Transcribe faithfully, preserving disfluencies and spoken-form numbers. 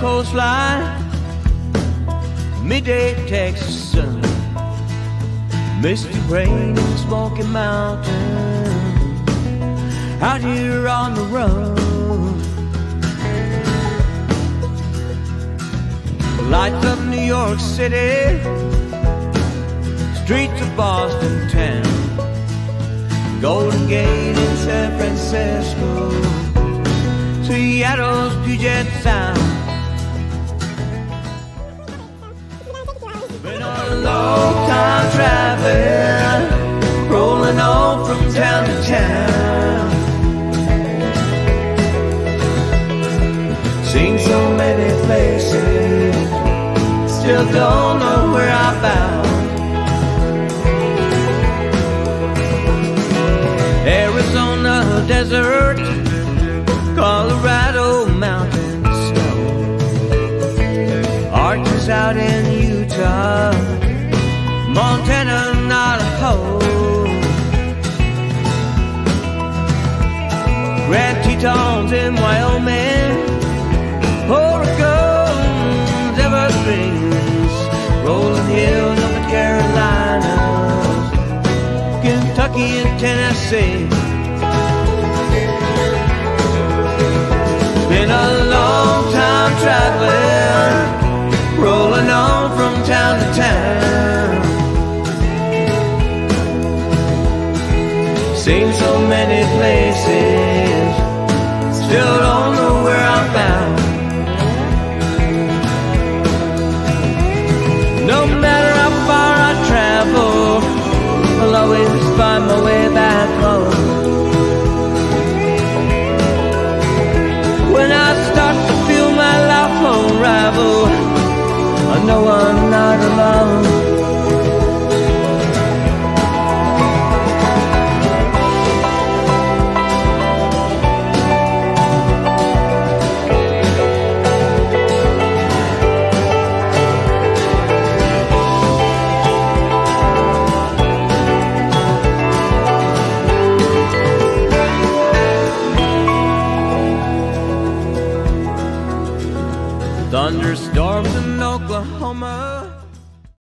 coastline, midday Texas sun, misty rain in the Smoky Mountains, out here on the run. Lights of New York City, streets of Boston town, Golden Gate in San Francisco, Seattle's Puget Sound. Been a long time traveling, rolling on from town to town. Seen so many places, still don't know where I'm bound. Arizona desert, Colorado mountain snow, arches out in Utah, Montana, Navajo, Grand Tetons in Wyoming, Oregon's evergreens, rolling hills of the Carolinas, Kentucky and Tennessee. Been a long time traveling, rolling on from town to town. Seen so many places, still don't know where I'm bound. No matter how far I travel, I'll always find my way back home. When I start to feel my life unravel, I know I'm